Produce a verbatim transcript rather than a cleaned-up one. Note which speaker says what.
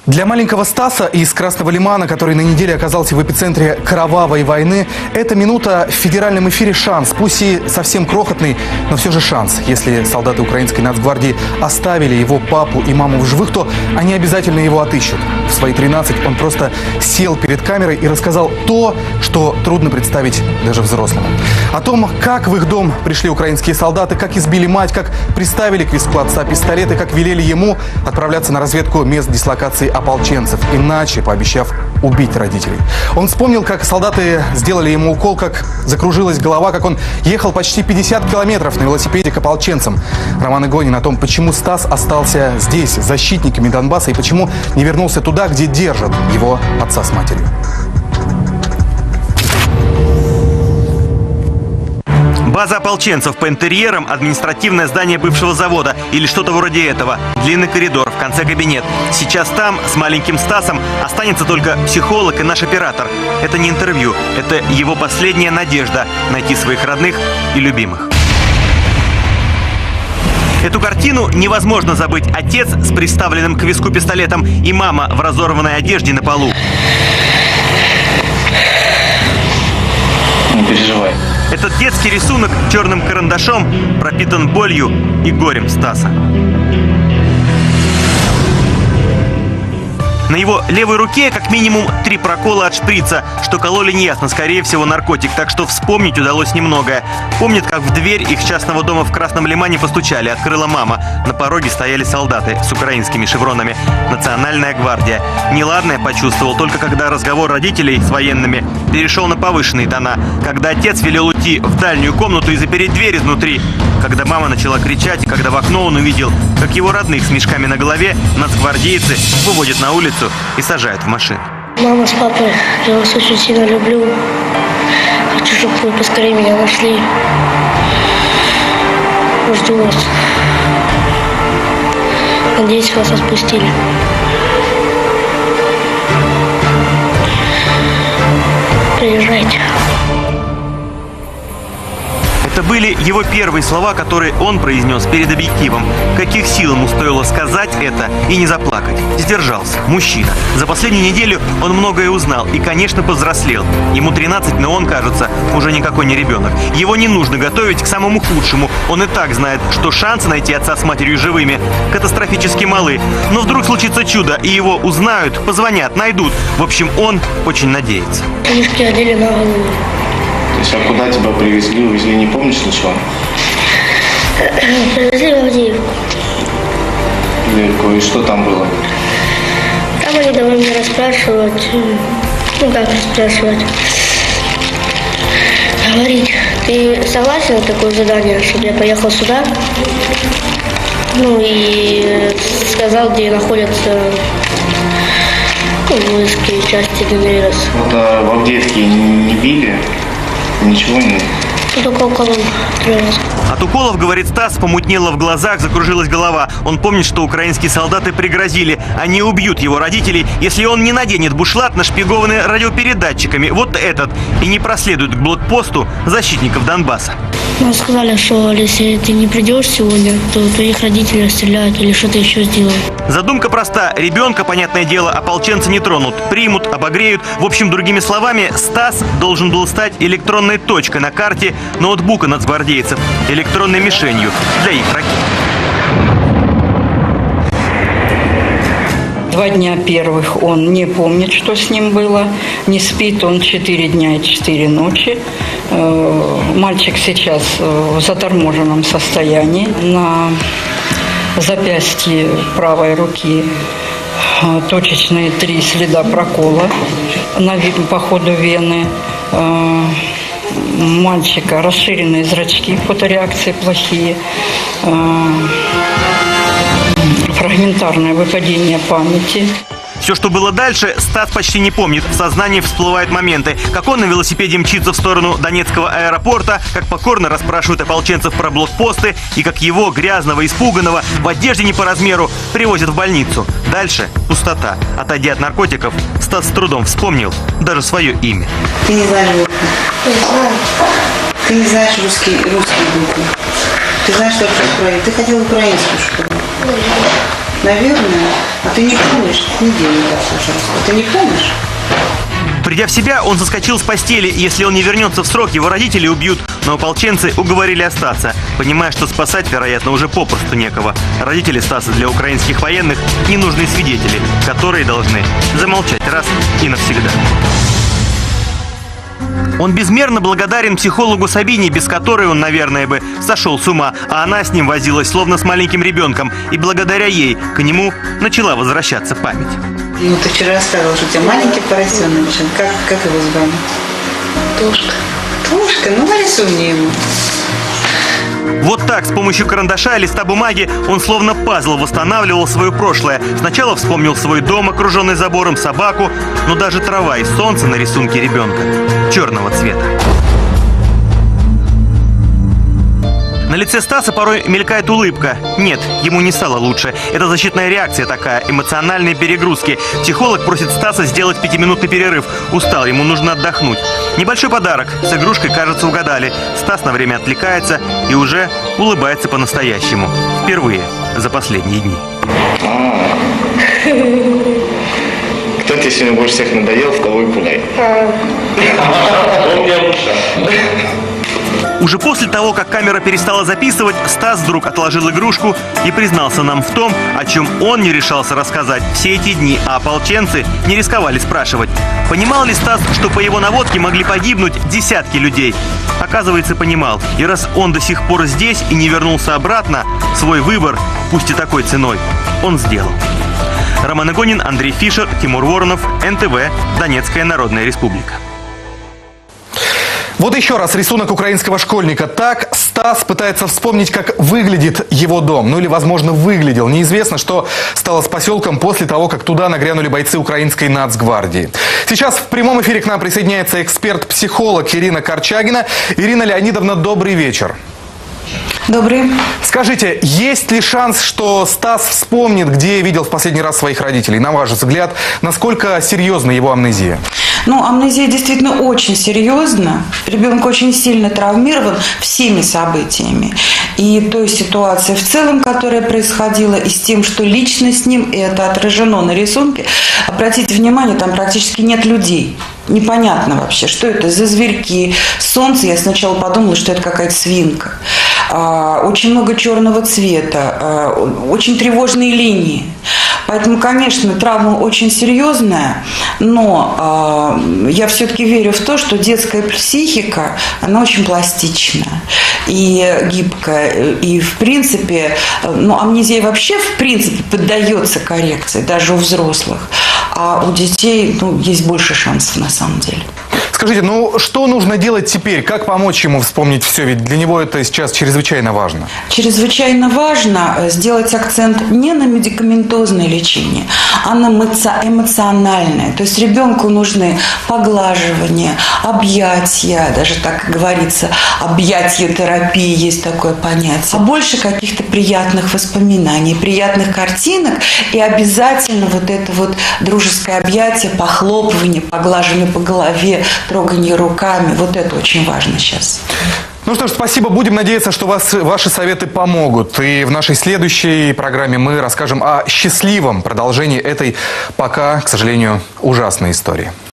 Speaker 1: Для маленького Стаса из Красного Лимана, который на неделе оказался в эпицентре кровавой войны, эта минута в федеральном эфире шанс, пусть и совсем крохотный, но все же шанс. Если солдаты украинской нацгвардии оставили его папу и маму в живых, то они обязательно его отыщут. В свои тринадцать он просто сел перед камерой и рассказал то, что трудно представить даже взрослому. О том, как в их дом пришли украинские солдаты, как избили мать, как приставили к виску отца пистолеты, как велели ему отправляться на разведку мест дислокации ополченцев, иначе пообещав убить родителей. Он вспомнил, как солдаты сделали ему укол, как закружилась голова, как он ехал почти пятьдесят километров на велосипеде к ополченцам. Роман Игонин о том, почему Стас остался здесь с защитниками Донбасса и почему не вернулся туда, где держат его отца с матерью.
Speaker 2: База ополченцев по интерьерам, административное здание бывшего завода или что-то вроде этого. Длинный коридор, в конце кабинет. Сейчас там с маленьким Стасом останется только психолог и наш оператор. Это не интервью, это его последняя надежда найти своих родных и любимых. Эту картину невозможно забыть. Отец с приставленным к виску пистолетом и мама в разорванной одежде на полу.
Speaker 3: Не переживай.
Speaker 2: Этот детский рисунок черным карандашом пропитан болью и горем Стаса. На его левой руке как минимум три прокола от шприца, что кололи неясно, скорее всего наркотик, так что вспомнить удалось немногое. Помнит, как в дверь их частного дома в Красном Лимане постучали, открыла мама. На пороге стояли солдаты с украинскими шевронами. Национальная гвардия. Неладное почувствовал только когда разговор родителей с военными перешел на повышенные тона. Когда отец велел уйти в дальнюю комнату и запереть дверь изнутри. Когда мама начала кричать, и когда в окно он увидел, как его родных с мешками на голове нацгвардейцы выводят на улицу и сажают в машину.
Speaker 4: Мама с папой, я вас очень сильно люблю. Хочу, чтобы вы поскорее меня нашли. Жду вас. Надеюсь, вас отпустили. Приезжайте.
Speaker 2: Это были его первые слова, которые он произнес перед объективом. Каких сил ему стоило сказать это и не заплакать. Сдержался. Мужчина. За последнюю неделю он многое узнал и, конечно, повзрослел. Ему тринадцать, но он, кажется, уже никакой не ребенок. Его не нужно готовить к самому худшему. Он и так знает, что шансы найти отца с матерью живыми катастрофически малы. Но вдруг случится чудо, и его узнают, позвонят, найдут. В общем, он очень надеется.
Speaker 4: Мешки одели на голову.
Speaker 3: То есть, а куда тебя привезли, увезли, не помнишь ничего?
Speaker 4: Привезли в Авдеевку.
Speaker 3: Авдеевку, и что там было?
Speaker 4: Там они давай меня расспрашивать. Ну как расспрашивать? Говорить, ты согласен на такое задание, чтобы я поехал сюда? Ну и сказал, где находятся ну, воинские части ДНР.
Speaker 3: Вот а в Авдеевке не били? Ничего не...
Speaker 4: Только уколом три раза.
Speaker 2: От уколов, говорит Стас, помутнело в глазах, закружилась голова. Он помнит, что украинские солдаты пригрозили. Они убьют его родителей, если он не наденет бушлат, нашпигованный радиопередатчиками. Вот этот. И не проследует к блокпосту защитников Донбасса.
Speaker 4: Нам сказали, что если ты не придешь сегодня, то твоих родителей расстреляют или что-то еще сделают.
Speaker 2: Задумка проста. Ребенка, понятное дело, ополченцы не тронут. Примут, обогреют. В общем, другими словами, Стас должен был стать электронной точкой на карте ноутбука нацгвардейцев. Электронной мишенью для их ракет.
Speaker 5: Два дня первых он не помнит, что с ним было. Не спит он четыре дня и четыре ночи. Мальчик сейчас в заторможенном состоянии. На запястье правой руки точечные три следа прокола по ходу вены. Мальчика расширенные зрачки, фотореакции плохие. Фрагментарное выпадение памяти.
Speaker 2: Все, что было дальше, Стас почти не помнит. В сознании всплывают моменты. Как он на велосипеде мчится в сторону Донецкого аэропорта, как покорно расспрашивают ополченцев про блокпосты, и как его, грязного, испуганного, в одежде не по размеру, привозят в больницу. Дальше пустота. Отойдя от наркотиков, Стас с трудом вспомнил даже свое имя.
Speaker 6: Ты не знаешь буквы? Не знаю. Ты не знаешь русские, русские буквы? Ты знаешь только украинскую? Ты ходил в украинскую школу?
Speaker 7: наверное. А ты не помнишь? Неделю так пожалуйста. Ты не помнишь?
Speaker 2: Придя в себя, он соскочил с постели. Если он не вернется в срок, его родители убьют. Но ополченцы уговорили остаться, понимая, что спасать, вероятно, уже попросту некого. Родители Стаса для украинских военных – ненужные свидетели, которые должны замолчать раз и навсегда. Он безмерно благодарен психологу Сабине, без которой он, наверное, бы сошел с ума, а она с ним возилась, словно с маленьким ребенком. И благодаря ей к нему начала возвращаться память.
Speaker 7: Ну, ты вчера рассказывала, что у тебя маленький поросенок. Как, как его звали?
Speaker 4: Тушка.
Speaker 7: Тушка? Ну, нарисуй мне ему.
Speaker 2: Вот так, с помощью карандаша и листа бумаги, он словно пазл восстанавливал свое прошлое. Сначала вспомнил свой дом, окруженный забором, собаку, но даже трава и солнце на рисунке ребенка черного цвета. На лице Стаса порой мелькает улыбка. Нет, ему не стало лучше. Это защитная реакция такая, эмоциональные перегрузки. Психолог просит Стаса сделать пятиминутный перерыв. Устал, ему нужно отдохнуть. Небольшой подарок. С игрушкой, кажется, угадали. Стас на время отвлекается и уже улыбается по-настоящему. Впервые за последние дни.
Speaker 3: Кто тебе сегодня больше всех надоел, в того и пуляй.
Speaker 2: Уже после того, как камера перестала записывать, Стас вдруг отложил игрушку и признался нам в том, о чем он не решался рассказать все эти дни, а ополченцы не рисковали спрашивать. Понимал ли Стас, что по его наводке могли погибнуть десятки людей? Оказывается, понимал. И раз он до сих пор здесь и не вернулся обратно, свой выбор, пусть и такой ценой, он сделал. Роман Игонин, Андрей Фишер, Тимур Воронов, эн тэ вэ, Донецкая Народная Республика.
Speaker 1: Вот еще раз рисунок украинского школьника. Так Стас пытается вспомнить, как выглядит его дом. Ну или, возможно, выглядел. Неизвестно, что стало с поселком после того, как туда нагрянули бойцы украинской нацгвардии. Сейчас в прямом эфире к нам присоединяется эксперт-психолог Ирина Корчагина. Ирина Леонидовна, добрый вечер.
Speaker 8: Добрый.
Speaker 1: Скажите, есть ли шанс, что Стас вспомнит, где видел в последний раз своих родителей? На ваш взгляд, насколько серьезна его амнезия?
Speaker 8: Ну, амнезия действительно очень серьезна. Ребенок очень сильно травмирован всеми событиями. И той ситуацией в целом, которая происходила, и с тем, что лично с ним, и это отражено на рисунке. Обратите внимание, там практически нет людей. Непонятно вообще, что это за зверьки. Солнце, я сначала подумала, что это какая-то свинка. Очень много черного цвета, очень тревожные линии. Поэтому, конечно, травма очень серьезная, но э, я все-таки верю в то, что детская психика, она очень пластична и гибкая. И, в принципе, ну, амнезия вообще, в принципе, поддается коррекции, даже у взрослых. А у детей, ну, есть больше шансов на самом деле.
Speaker 1: Скажите, ну что нужно делать теперь? Как помочь ему вспомнить все? Ведь для него это сейчас чрезвычайно важно.
Speaker 8: Чрезвычайно важно сделать акцент не на медикаментозное лечение, а на эмоциональное. То есть ребенку нужны поглаживания, объятия, даже так говорится, объятье-терапия, есть такое понятие. А больше каких-то приятных воспоминаний, приятных картинок и обязательно вот это вот дружеское объятие, похлопывание, поглаживание по голове, трогание руками. Вот это очень важно сейчас.
Speaker 1: Ну что ж, спасибо. Будем надеяться, что вас, ваши советы помогут. И в нашей следующей программе мы расскажем о счастливом продолжении этой пока, к сожалению, ужасной истории.